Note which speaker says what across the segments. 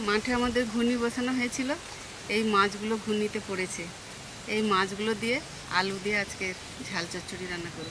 Speaker 1: মাঠে আমাদের ঘুনি বসানো হয়েছিল, এই মাছগুলো ঘুনিতে পড়েছে। এই মাছগুলো দিয়ে আলু দিয়ে আজকে ঝাল চচ্চড়ি রান্না করব।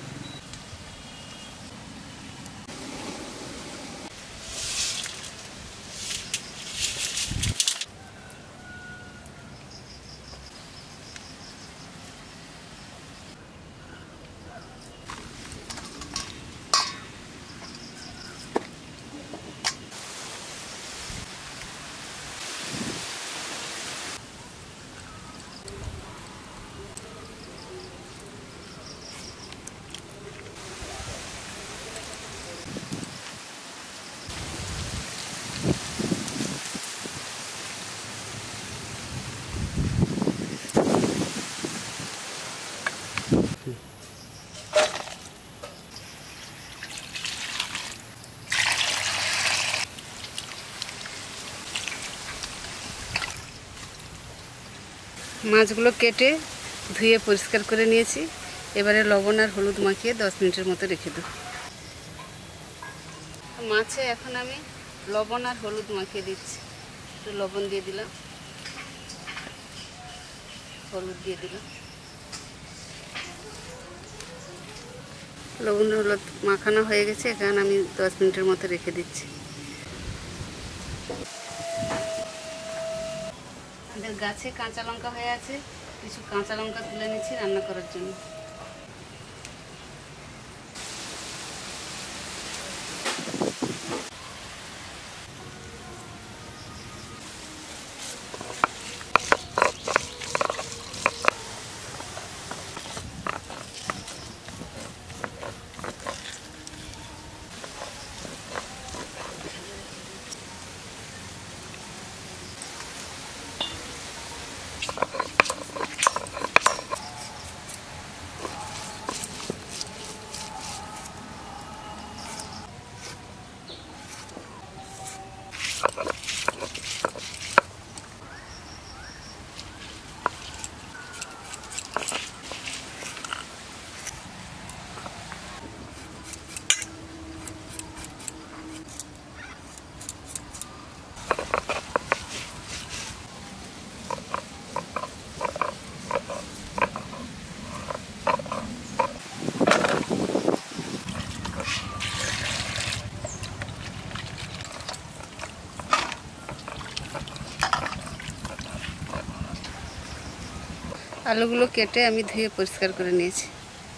Speaker 1: মাছগুলো কেটে ধুয়ে পরিষ্কার করে নিয়েছি। এবারে লবণ আর হলুদ মাখিয়ে 10 মিনিটের মতো রেখে দেব। মাছে এখন আমি লবণ আর হলুদ মাখিয়ে দিচ্ছি। একটু লবণ দিয়ে দিলাম, হলুদ দিয়ে দিলাম। লবণ হলুদ মাখানো হয়ে গেছে, এখন আমি 10 মিনিটের মতো রেখে দিচ্ছি। আমাদের গাছে কাঁচা লঙ্কা হয়ে আছে, কিছু কাঁচা লঙ্কা তুলে নিচ্ছি রান্না করার জন্য। আলুগুলো কেটে আমি ধুয়ে পরিষ্কার করে নিয়েছি।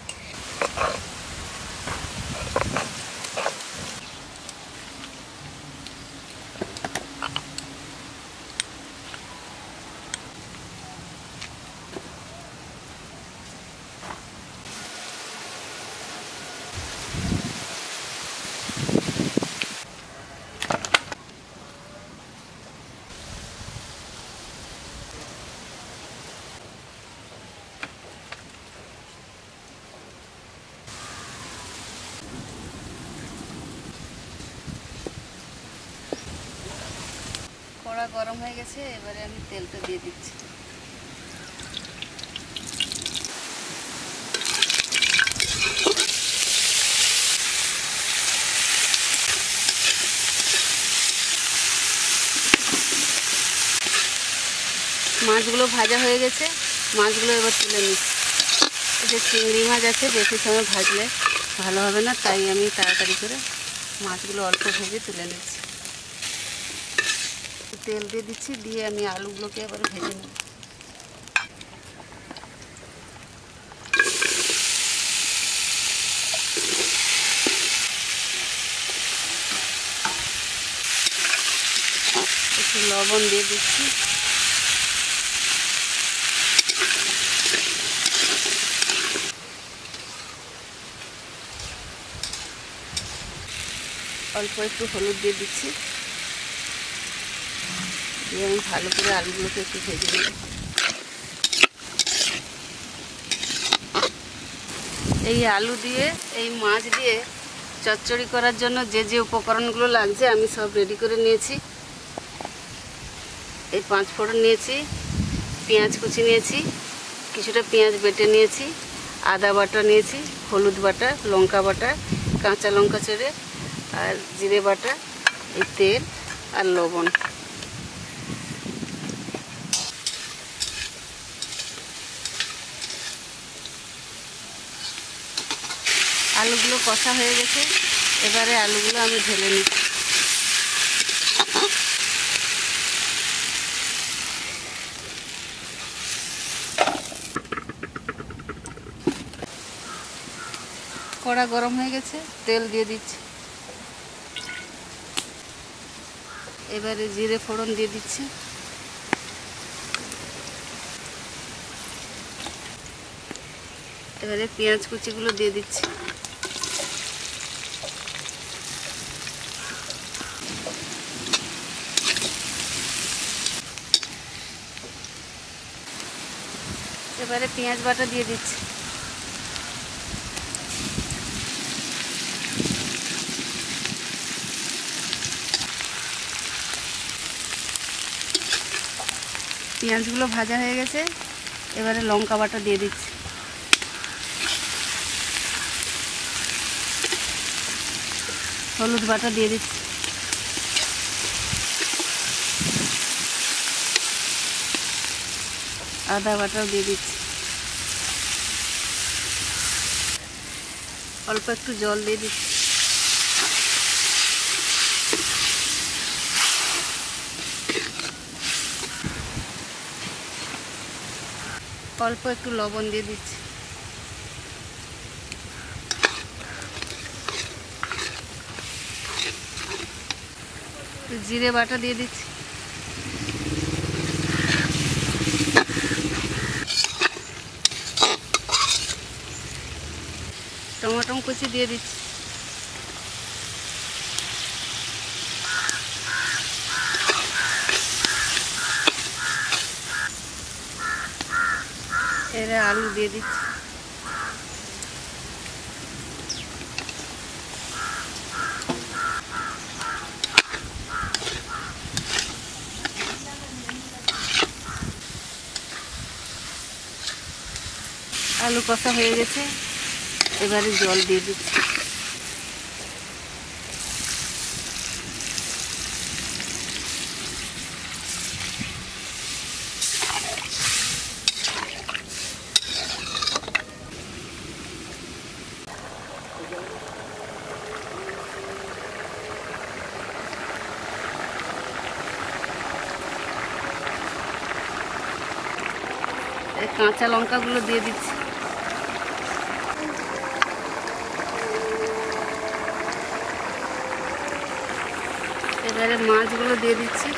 Speaker 1: কড়া গরম হয়ে গেছে, এবারে আমি তেলটা দিয়ে দিচ্ছি। মাছগুলো ভাজা হয়ে গেছে, মাছগুলো এবার তুলে নিচ্ছি। এটা চিংড়ি মাছ আছে, বেশি সময় ভাজলে ভালো হবে না, তাই আমি তাড়াতাড়ি করে মাছগুলো অল্প ভেজে তুলে নিচ্ছি। তেল দিয়ে দিচ্ছি, দিয়ে আমি আলুগুলোকে এবার ভেজে নেব। একটু লবণ দিয়ে দিচ্ছি। অল্প একটু হলুদ দিয়ে দিচ্ছি, দিয়ে আমি ভালো করে আলুগুলোকে একটু ভেজে নেব। এই আলু দিয়ে এই মাছ দিয়ে চচ্চড়ি করার জন্য যে যে উপকরণগুলো লাগছে আমি সব রেডি করে নিয়েছি। এই 5 ফোড়ন নিয়েছি, পেঁয়াজ কুচি নিয়েছি, কিছুটা পেঁয়াজ বেটে নিয়েছি, আদা বাটা নিয়েছি, হলুদ বাটা, লঙ্কা বাটা, কাঁচা লঙ্কা চেড়ে আর জিরে বাটা, এই তেল আর লবণ। আলুগুলো কষা হয়ে গেছে, এবারে আলুগুলো আমি ঢেলে নিচ্ছি। কড়া গরম হয়ে গেছে, তেল দিয়ে দিচ্ছি। এবারে জিরে ফোড়ন দিয়ে দিচ্ছি। এবারে পেঁয়াজ কুচিগুলো দিয়ে দিচ্ছি। এবারে পেঁয়াজ বাটা দিয়ে দিচ্ছি। পেঁয়াজগুলো ভাজা হয়ে গেছে, এবারে লঙ্কা বাটা দিয়ে দিচ্ছি। হলুদ বাটা দিয়ে দিচ্ছি। আদা বাটাও দিয়ে দিচ্ছি। অল্প একটু জল দিয়ে দিচ্ছি। অল্প একটু লবণ দিয়ে দিচ্ছি। জিরে বাটা দিয়ে দিচ্ছি। টমেটো কুচি দিয়ে দিচ্ছি। এর আলু দিয়ে দিচ্ছি। আলু কষা হয়ে গেছে, এবারে জল দিয়ে দিচ্ছি। কাঁচা লঙ্কাগুলো দিয়ে দিচ্ছি। এবারে মাছগুলো দিয়ে দিচ্ছি।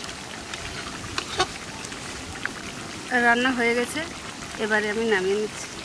Speaker 1: রান্না হয়ে গেছে, এবারে আমি নামিয়ে নিচ্ছি।